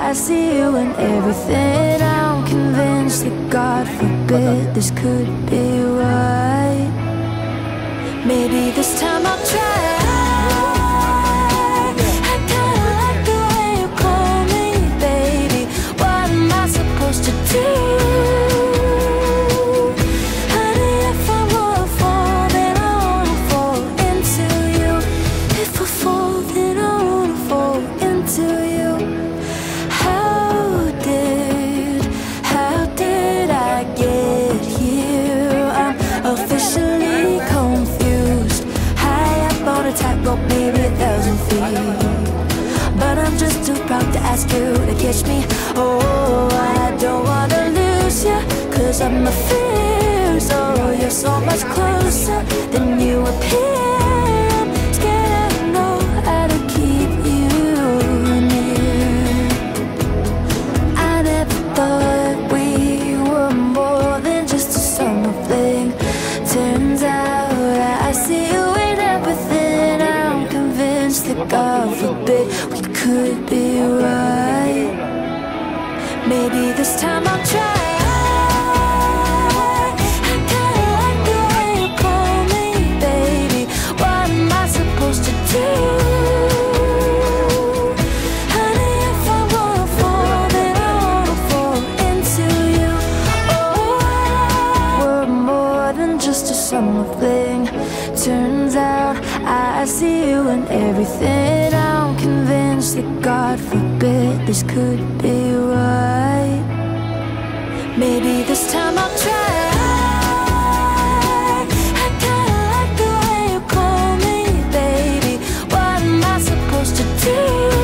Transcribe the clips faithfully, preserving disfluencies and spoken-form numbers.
I see you in everything. I'm convinced that God forbid this could be right. Maybe this time I'll try. I kinda like the way you call me, baby. What am I supposed to do? Honey, if I wanna fall, then I wanna fall into you. If I fall, then I wanna fall into you. How did, how did I get here? I'm officially confused. High up on a tightrope, maybe a thousand feet, but I'm just too proud to ask you to catch me. Oh, I don't wanna lose you, cause I'm a fear. So you're so much closer than you appear. I'm scared I don't know how to keep you near. I never thought we were more than just a summer fling. Turns out I see you in everything. I'm convinced that God forbid we could be right. Maybe this time I'll try. I kinda like the way you call me, baby. What am I supposed to do? Honey, if I wanna fall, then I wanna fall into you. Oh, we're more than just a summer fling. Turns out I see you in everything. I'm convinced that God forbid this could be right. Maybe this time I'll try. I kinda like the way you call me, baby. What am I supposed to do?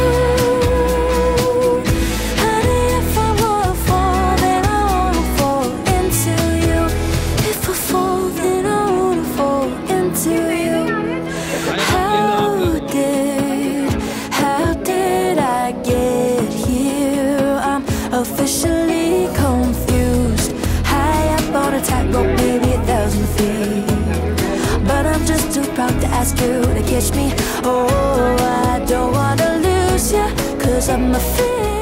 Honey, if I wanna fall, then I wanna fall into you. If I fall, then I wanna fall into you. How did, how did I get here? I'm officially confused. High up on a tightrope, maybe a thousand feet, but I'm just too proud to ask you to catch me. Oh, I don't wanna lose you, cause I'm a fear.